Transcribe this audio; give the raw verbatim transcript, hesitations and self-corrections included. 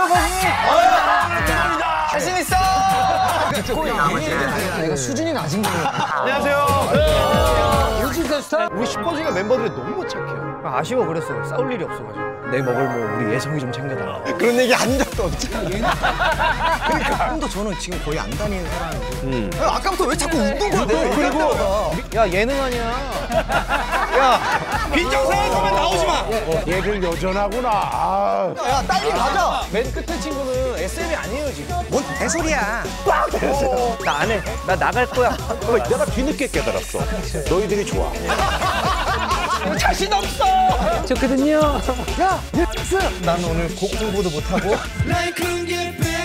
자신 있어. 내가 수준이 낮은 거예요. 안녕하세요. 오진세 스타? 우리 슈퍼주니어 멤버들이 너무 착해요. 아쉬워 그랬어. 싸울 일이 없어가지고. 내 먹을 뭐 우리 예성이 좀 챙겨달라. 그런 얘기 한 적도 없지. 그러니까. 형도 저는 지금 거의 안 다니는 사람인데. 아, 아까부터 왜 자꾸 운동을 해? 그리고 야 예능 아니야. 야 빈정상할 거면 나오지 마. 얘들 여전하구나. 아. 야, 딸기 가자. 맨 끝에 친구는 에스엠이 아니에요 지금. 뭔 개소리야. 나 안 해. 나 나갈 거야. 내가 뒤늦게 깨달았어. 너희들이 좋아. 자신 없어. 좋거든요. 야, 예스. 난 오늘 곡 공부도 못하고. Like couldn't get better.